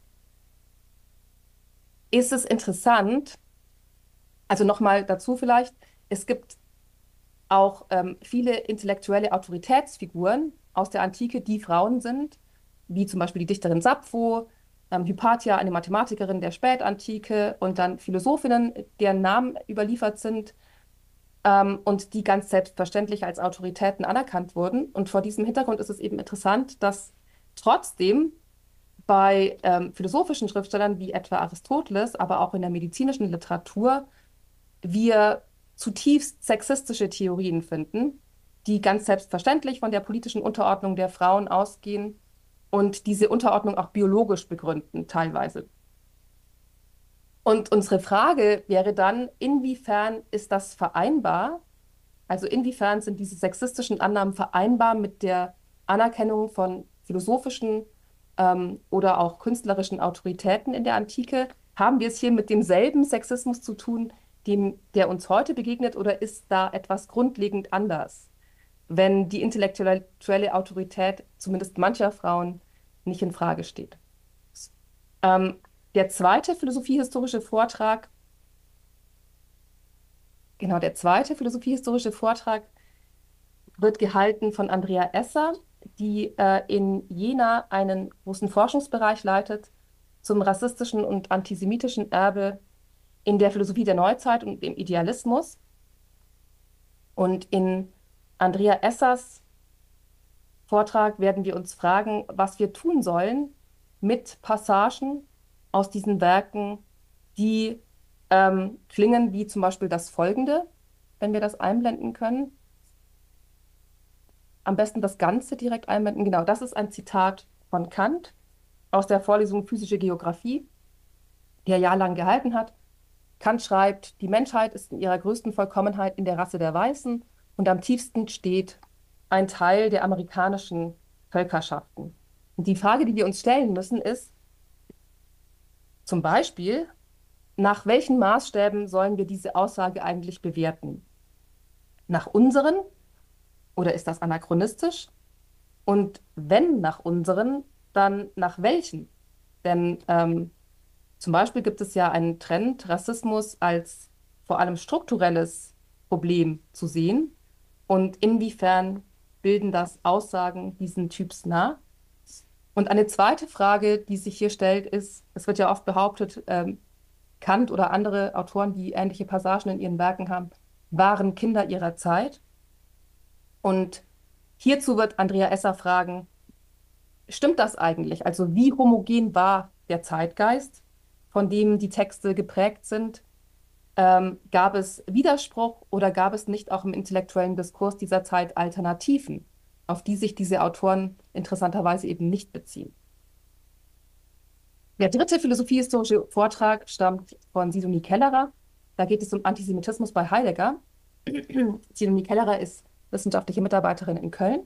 ist es interessant, also nochmal dazu vielleicht, es gibt auch ähm, viele intellektuelle Autoritätsfiguren aus der Antike, die Frauen sind, wie zum Beispiel die Dichterin Sappho, ähm, Hypatia, eine Mathematikerin der Spätantike, und dann Philosophinnen, deren Namen überliefert sind ähm, und die ganz selbstverständlich als Autoritäten anerkannt wurden. Und vor diesem Hintergrund ist es eben interessant, dass trotzdem bei ähm, philosophischen Schriftstellern wie etwa Aristoteles, aber auch in der medizinischen Literatur, wir zutiefst sexistische Theorien finden, die ganz selbstverständlich von der politischen Unterordnung der Frauen ausgehen und diese Unterordnung auch biologisch begründen, teilweise. Und unsere Frage wäre dann, inwiefern ist das vereinbar? Also inwiefern sind diese sexistischen Annahmen vereinbar mit der Anerkennung von philosophischen ähm, oder auch künstlerischen Autoritäten in der Antike? Haben wir es hier mit demselben Sexismus zu tun, dem, der uns heute begegnet, oder ist da etwas grundlegend anders, wenn die intellektuelle Autorität zumindest mancher Frauen nicht in Frage steht? Ähm, der zweite philosophiehistorische Vortrag, genau, der zweite philosophiehistorische Vortrag wird gehalten von Andrea Esser, die äh, in Jena einen großen Forschungsbereich leitet zum rassistischen und antisemitischen Erbe in der Philosophie der Neuzeit und im Idealismus. Und in Andrea Essers Vortrag werden wir uns fragen, was wir tun sollen mit Passagen aus diesen Werken, die ähm, klingen wie zum Beispiel das folgende, wenn wir das einblenden können. Am besten das Ganze direkt einblenden. Genau, das ist ein Zitat von Kant aus der Vorlesung Physische Geographie, die er jahrelang gehalten hat. Kant schreibt, die Menschheit ist in ihrer größten Vollkommenheit in der Rasse der Weißen und am tiefsten steht ein Teil der amerikanischen Völkerschaften. Und die Frage, die wir uns stellen müssen, ist zum Beispiel, nach welchen Maßstäben sollen wir diese Aussage eigentlich bewerten? Nach unseren? Oder ist das anachronistisch? Und wenn nach unseren, dann nach welchen? Denn ähm, zum Beispiel gibt es ja einen Trend, Rassismus als vor allem strukturelles Problem zu sehen. Und inwiefern bilden das Aussagen diesen Typs nach? Und eine zweite Frage, die sich hier stellt, ist, es wird ja oft behauptet, ähm, Kant oder andere Autoren, die ähnliche Passagen in ihren Werken haben, waren Kinder ihrer Zeit. Und hierzu wird Andrea Esser fragen, stimmt das eigentlich? Also wie homogen war der Zeitgeist, von dem die Texte geprägt sind? Ähm, gab es Widerspruch oder gab es nicht auch im intellektuellen Diskurs dieser Zeit Alternativen, auf die sich diese Autoren interessanterweise eben nicht beziehen? Der dritte philosophiehistorische Vortrag stammt von Sidonie Kellerer. Da geht es um Antisemitismus bei Heidegger. Sidonie Kellerer ist wissenschaftliche Mitarbeiterin in Köln.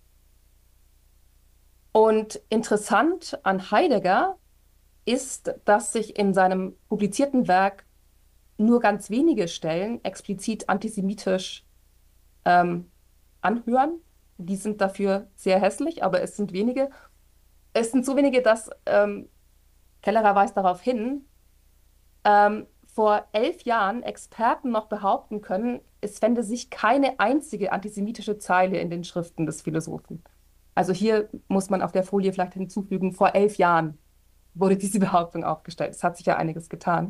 Und interessant an Heidegger ist, dass sich in seinem publizierten Werk nur ganz wenige Stellen explizit antisemitisch ähm, anhören. Die sind dafür sehr hässlich, aber es sind wenige. Es sind so wenige, dass ähm, Kellerer weist darauf hin, ähm, vor elf Jahren Experten noch behaupten können, es fände sich keine einzige antisemitische Zeile in den Schriften des Philosophen. Also hier muss man auf der Folie vielleicht hinzufügen, vor elf Jahren wurde diese Behauptung aufgestellt. Es hat sich ja einiges getan.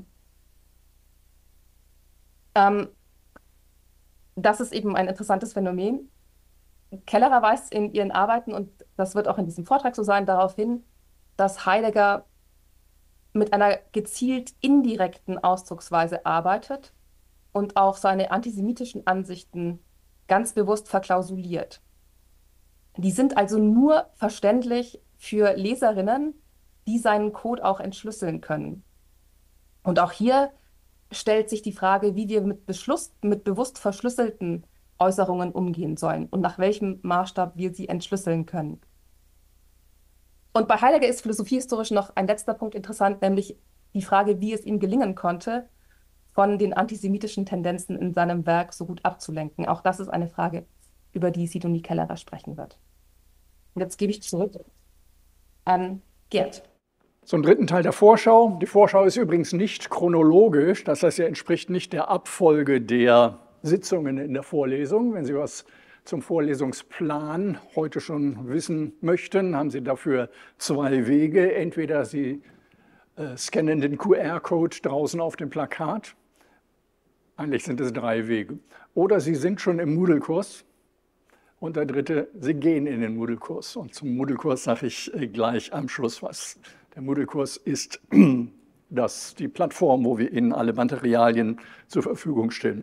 Ähm, das ist eben ein interessantes Phänomen. Kellerer weist in ihren Arbeiten, und das wird auch in diesem Vortrag so sein, darauf hin, dass Heidegger mit einer gezielt indirekten Ausdrucksweise arbeitet, und auch seine antisemitischen Ansichten ganz bewusst verklausuliert. Die sind also nur verständlich für Leserinnen, die seinen Code auch entschlüsseln können. Und auch hier stellt sich die Frage, wie wir mit, Beschluss, mit bewusst verschlüsselten Äußerungen umgehen sollen und nach welchem Maßstab wir sie entschlüsseln können. Und bei Heidegger ist philosophiehistorisch noch ein letzter Punkt interessant, nämlich die Frage, wie es ihm gelingen konnte, von den antisemitischen Tendenzen in seinem Werk so gut abzulenken. Auch das ist eine Frage, über die Sidonie Kellerer sprechen wird. Und jetzt gebe ich zurück an Gerd. Zum dritten Teil der Vorschau. Die Vorschau ist übrigens nicht chronologisch, das heißt, sie entspricht nicht der Abfolge der Sitzungen in der Vorlesung. Wenn Sie was zum Vorlesungsplan heute schon wissen möchten, haben Sie dafür zwei Wege. Entweder Sie äh, scannen den Q R-Code draußen auf dem Plakat. Eigentlich sind es drei Wege. Oder Sie sind schon im Moodle-Kurs. Und der dritte, Sie gehen in den Moodle-Kurs. Und zum Moodle-Kurs sage ich äh, gleich am Schluss was. Der Moodle-Kurs ist das, die Plattform, wo wir Ihnen alle Materialien zur Verfügung stellen.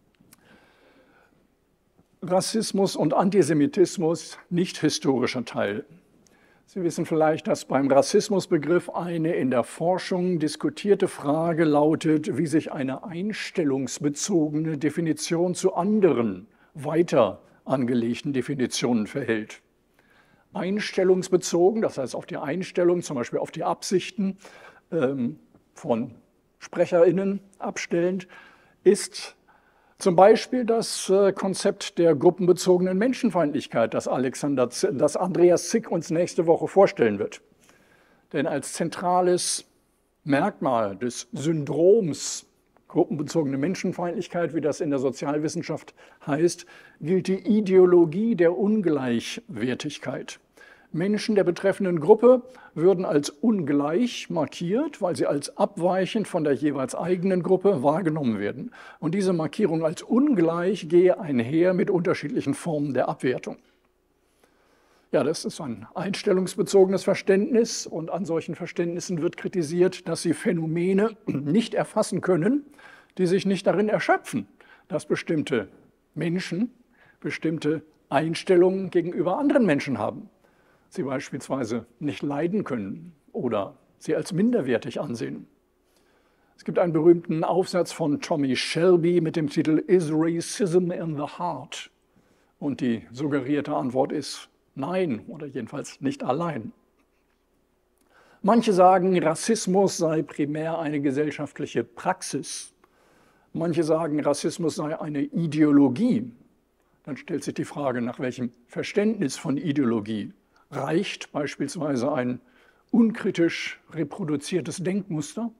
Rassismus und Antisemitismus, nicht historischer Teil. Sie wissen vielleicht, dass beim Rassismusbegriff eine in der Forschung diskutierte Frage lautet, wie sich eine einstellungsbezogene Definition zu anderen, weiter angelegten Definitionen verhält. Einstellungsbezogen, das heißt auf die Einstellung, zum Beispiel auf die Absichten ähm, von SprecherInnen abstellend, ist zum Beispiel das äh, Konzept der gruppenbezogenen Menschenfeindlichkeit, das, Alexander, das Andreas Zick uns nächste Woche vorstellen wird. Denn als zentrales Merkmal des Syndroms gruppenbezogene Menschenfeindlichkeit, wie das in der Sozialwissenschaft heißt, gilt die Ideologie der Ungleichwertigkeit. Menschen der betreffenden Gruppe würden als ungleich markiert, weil sie als abweichend von der jeweils eigenen Gruppe wahrgenommen werden. Und diese Markierung als ungleich gehe einher mit unterschiedlichen Formen der Abwertung. Ja, das ist ein einstellungsbezogenes Verständnis und an solchen Verständnissen wird kritisiert, dass sie Phänomene nicht erfassen können, die sich nicht darin erschöpfen, dass bestimmte Menschen bestimmte Einstellungen gegenüber anderen Menschen haben. Sie beispielsweise nicht leiden können oder sie als minderwertig ansehen. Es gibt einen berühmten Aufsatz von Tommy Shelby mit dem Titel Is Racism in the Heart? Und die suggerierte Antwort ist nein oder jedenfalls nicht allein. Manche sagen, Rassismus sei primär eine gesellschaftliche Praxis. Manche sagen, Rassismus sei eine Ideologie. Dann stellt sich die Frage, nach welchem Verständnis von Ideologie reicht beispielsweise ein unkritisch reproduziertes Denkmuster?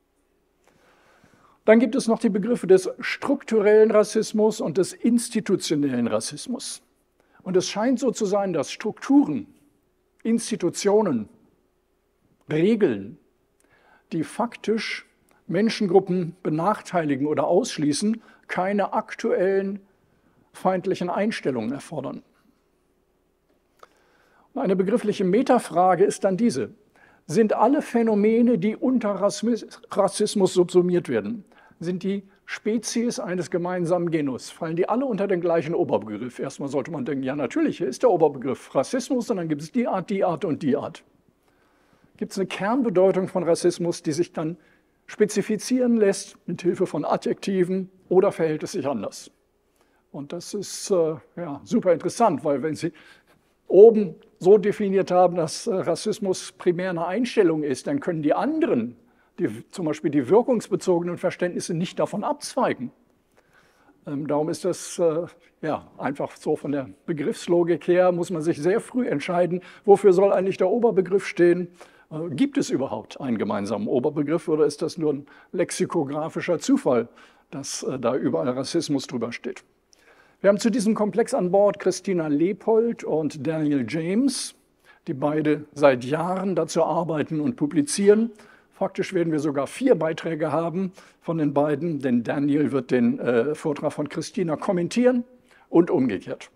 Dann gibt es noch die Begriffe des strukturellen Rassismus und des institutionellen Rassismus. Und es scheint so zu sein, dass Strukturen, Institutionen, Regeln, die faktisch Menschengruppen benachteiligen oder ausschließen, keine aktuellen feindlichen Einstellungen erfordern. Eine begriffliche Metafrage ist dann diese: Sind alle Phänomene, die unter Rassismus subsumiert werden, sind die Spezies eines gemeinsamen Genus? Fallen die alle unter den gleichen Oberbegriff? Erstmal sollte man denken, ja natürlich, hier ist der Oberbegriff Rassismus und dann gibt es die Art, die Art und die Art. Gibt es eine Kernbedeutung von Rassismus, die sich dann spezifizieren lässt mit Hilfe von Adjektiven oder verhält es sich anders? Und das ist äh, ja, super interessant, weil wenn Sie oben so definiert haben, dass äh, Rassismus primär eine Einstellung ist, dann können die anderen, die, zum Beispiel die wirkungsbezogenen Verständnisse, nicht davon abzweigen. Ähm, darum ist das äh, ja, einfach so von der Begriffslogik her, muss man sich sehr früh entscheiden, wofür soll eigentlich der Oberbegriff stehen. Äh, gibt es überhaupt einen gemeinsamen Oberbegriff oder ist das nur ein lexikografischer Zufall, dass äh, da überall Rassismus drüber steht? Wir haben zu diesem Komplex an Bord Christina Leopold und Daniel James, die beide seit Jahren dazu arbeiten und publizieren. Faktisch werden wir sogar vier Beiträge haben von den beiden, denn Daniel wird den äh, Vortrag von Christina kommentieren und umgekehrt.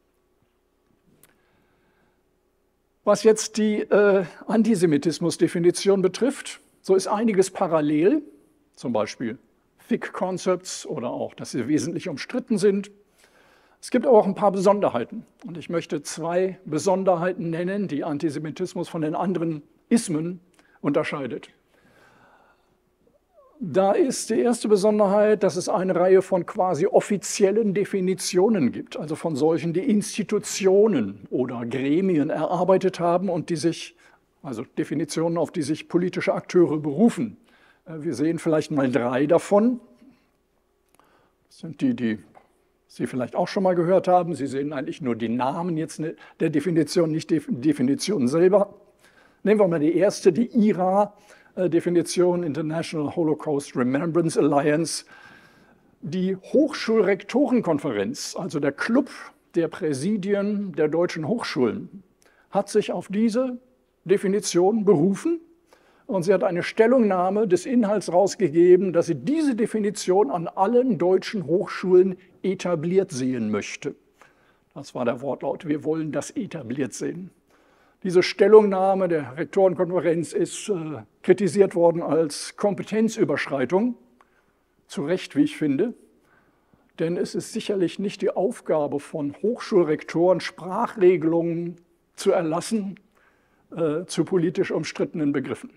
Was jetzt die äh, Antisemitismus-Definition betrifft, so ist einiges parallel, zum Beispiel Thick Concepts oder auch, dass sie wesentlich umstritten sind. Es gibt aber auch ein paar Besonderheiten. Und ich möchte zwei Besonderheiten nennen, die Antisemitismus von den anderen Ismen unterscheidet. Da ist die erste Besonderheit, dass es eine Reihe von quasi offiziellen Definitionen gibt, also von solchen, die Institutionen oder Gremien erarbeitet haben und die sich, also Definitionen, auf die sich politische Akteure berufen. Wir sehen vielleicht mal drei davon. Das sind die, die Sie vielleicht auch schon mal gehört haben. Sie sehen eigentlich nur die Namen jetzt der Definition, nicht die Definition selber. Nehmen wir mal die erste, die I R A-Definition, International Holocaust Remembrance Alliance. Die Hochschulrektorenkonferenz, also der Club der Präsidien der deutschen Hochschulen, hat sich auf diese Definition berufen und sie hat eine Stellungnahme des Inhalts rausgegeben, dass sie diese Definition an allen deutschen Hochschulen etabliert sehen möchte. Das war der Wortlaut, wir wollen das etabliert sehen. Diese Stellungnahme der Rektorenkonferenz ist äh, kritisiert worden als Kompetenzüberschreitung, zu Recht, wie ich finde. Denn es ist sicherlich nicht die Aufgabe von Hochschulrektoren, Sprachregelungen zu erlassen äh, zu politisch umstrittenen Begriffen.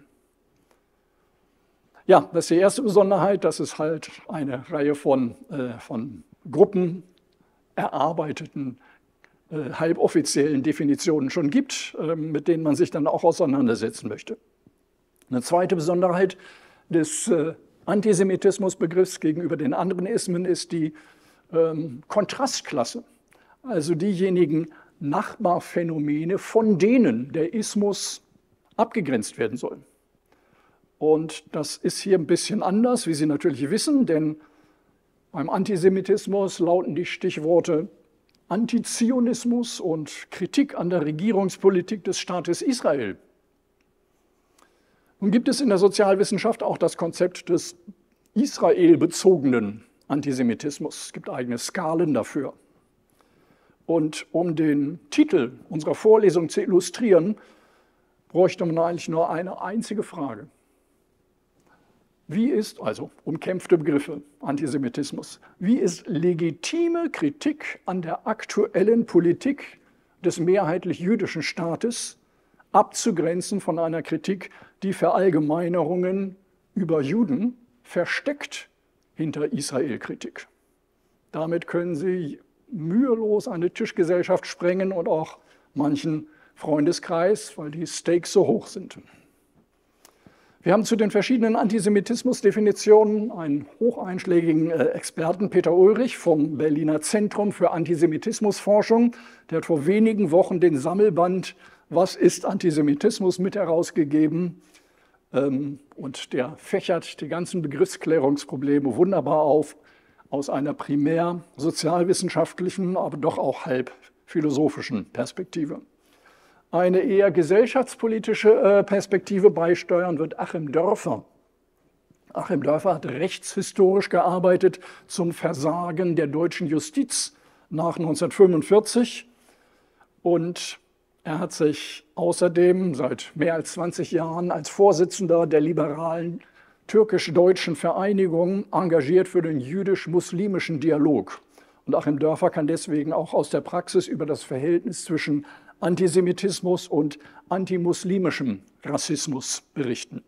Ja, das ist die erste Besonderheit, dass es halt eine Reihe von, äh, von Gruppen erarbeiteten Äh, halboffiziellen Definitionen schon gibt, äh, mit denen man sich dann auch auseinandersetzen möchte. Eine zweite Besonderheit des äh, Antisemitismusbegriffs gegenüber den anderen Ismen ist die ähm, Kontrastklasse, also diejenigen Nachbarphänomene, von denen der Ismus abgegrenzt werden soll. Und das ist hier ein bisschen anders, wie Sie natürlich wissen, denn beim Antisemitismus lauten die Stichworte Antizionismus und Kritik an der Regierungspolitik des Staates Israel. Nun gibt es in der Sozialwissenschaft auch das Konzept des israelbezogenen Antisemitismus. Es gibt eigene Skalen dafür. Und um den Titel unserer Vorlesung zu illustrieren, bräuchte man eigentlich nur eine einzige Frage. Wie ist, also umkämpfte Begriffe, Antisemitismus, wie ist legitime Kritik an der aktuellen Politik des mehrheitlich jüdischen Staates abzugrenzen von einer Kritik, die Verallgemeinerungen über Juden versteckt hinter Israel-Kritik? Damit können Sie mühelos eine Tischgesellschaft sprengen und auch manchen Freundeskreis, weil die Stakes so hoch sind. Wir haben zu den verschiedenen Antisemitismusdefinitionen einen hocheinschlägigen Experten, Peter Ulrich vom Berliner Zentrum für Antisemitismusforschung. Der hat vor wenigen Wochen den Sammelband Was ist Antisemitismus mit herausgegeben. Und der fächert die ganzen Begriffsklärungsprobleme wunderbar auf, aus einer primär sozialwissenschaftlichen, aber doch auch halb philosophischen Perspektive. Eine eher gesellschaftspolitische Perspektive beisteuern wird Achim Dörfer. Achim Dörfer hat rechtshistorisch gearbeitet zum Versagen der deutschen Justiz nach neunzehnhundertfünfundvierzig und er hat sich außerdem seit mehr als zwanzig Jahren als Vorsitzender der liberalen türkisch-deutschen Vereinigung engagiert für den jüdisch-muslimischen Dialog. Und Achim Dörfer kann deswegen auch aus der Praxis über das Verhältnis zwischen Antisemitismus und antimuslimischem Rassismus berichten.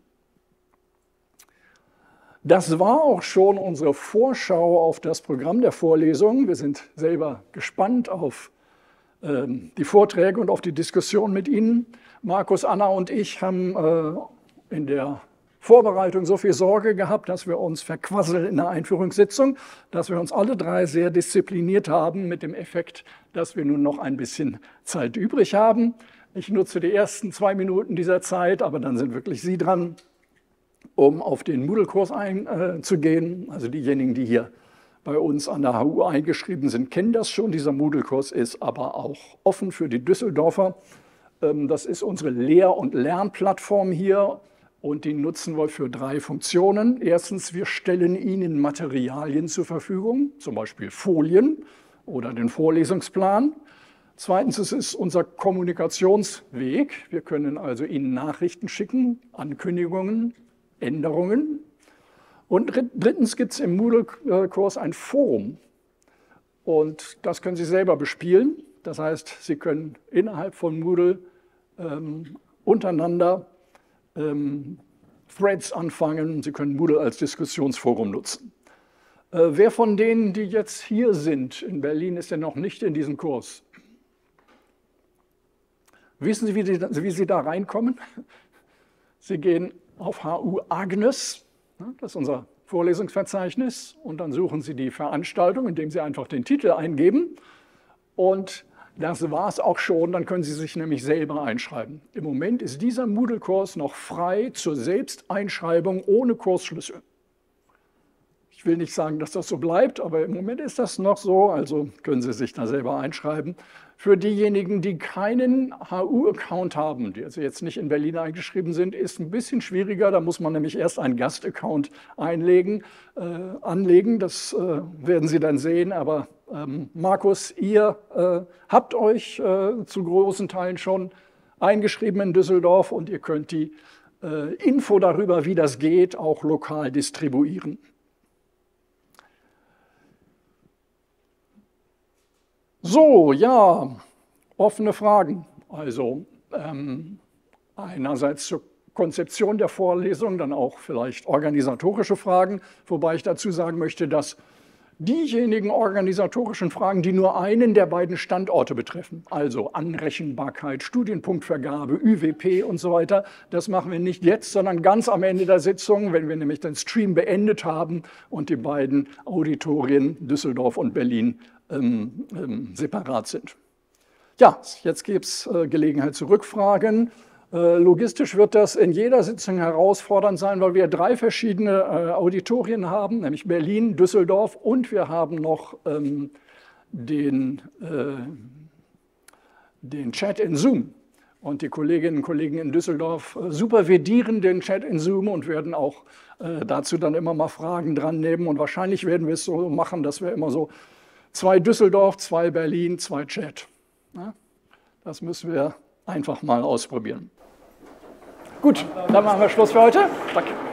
Das war auch schon unsere Vorschau auf das Programm der Vorlesung. Wir sind selber gespannt auf äh, die Vorträge und auf die Diskussion mit Ihnen. Markus, Anna und ich haben äh, in der Vorbereitung so viel Sorge gehabt, dass wir uns verquasseln in der Einführungssitzung, dass wir uns alle drei sehr diszipliniert haben mit dem Effekt, dass wir nun noch ein bisschen Zeit übrig haben. Ich nutze die ersten zwei Minuten dieser Zeit, aber dann sind wirklich Sie dran, um auf den Moodle-Kurs einzugehen. Also diejenigen, die hier bei uns an der H U eingeschrieben sind, kennen das schon. Dieser Moodle-Kurs ist aber auch offen für die Düsseldorfer. Das ist unsere Lehr- und Lernplattform hier. Und die nutzen wir für drei Funktionen. Erstens, wir stellen Ihnen Materialien zur Verfügung, zum Beispiel Folien oder den Vorlesungsplan. Zweitens, es ist unser Kommunikationsweg. Wir können also Ihnen Nachrichten schicken, Ankündigungen, Änderungen. Und drittens gibt es im Moodle-Kurs ein Forum. Und das können Sie selber bespielen. Das heißt, Sie können innerhalb von Moodle ähm, untereinander ähm, Threads anfangen. Sie können Moodle als Diskussionsforum nutzen. Äh, wer von denen, die jetzt hier sind in Berlin, ist denn noch nicht in diesem Kurs? Wissen Sie, wie, die, wie Sie da reinkommen? Sie gehen auf H U Agnes, das ist unser Vorlesungsverzeichnis, und dann suchen Sie die Veranstaltung, indem Sie einfach den Titel eingeben. Und das war es auch schon, dann können Sie sich nämlich selber einschreiben. Im Moment ist dieser Moodle-Kurs noch frei zur Selbsteinschreibung ohne Kursschlüssel. Ich will nicht sagen, dass das so bleibt, aber im Moment ist das noch so, also können Sie sich da selber einschreiben. Für diejenigen, die keinen H U-Account haben, die also jetzt nicht in Berlin eingeschrieben sind, ist ein bisschen schwieriger. Da muss man nämlich erst einen Gast-Account einlegen, äh, anlegen. Das äh, werden Sie dann sehen. Aber ähm, Markus, ihr äh, habt euch äh, zu großen Teilen schon eingeschrieben in Düsseldorf und ihr könnt die äh, Info darüber, wie das geht, auch lokal distribuieren. So, ja, offene Fragen. Also ähm, einerseits zur Konzeption der Vorlesung, dann auch vielleicht organisatorische Fragen, wobei ich dazu sagen möchte, dass diejenigen organisatorischen Fragen, die nur einen der beiden Standorte betreffen, also Anrechenbarkeit, Studienpunktvergabe, Ü W P und so weiter, das machen wir nicht jetzt, sondern ganz am Ende der Sitzung, wenn wir nämlich den Stream beendet haben und die beiden Auditorien Düsseldorf und Berlin ähm, ähm, separat sind. Ja, jetzt gibt es äh, Gelegenheit zu Rückfragen. Äh, logistisch wird das in jeder Sitzung herausfordernd sein, weil wir drei verschiedene äh, Auditorien haben, nämlich Berlin, Düsseldorf und wir haben noch ähm, den, äh, den Chat in Zoom. Und die Kolleginnen und Kollegen in Düsseldorf äh, supervidieren den Chat in Zoom und werden auch äh, dazu dann immer mal Fragen dran nehmen. Und wahrscheinlich werden wir es so machen, dass wir immer so zwei Düsseldorf, zwei Berlin, zwei Chat. Ja, das müssen wir einfach mal ausprobieren. Gut, dann machen wir Schluss für heute. Danke.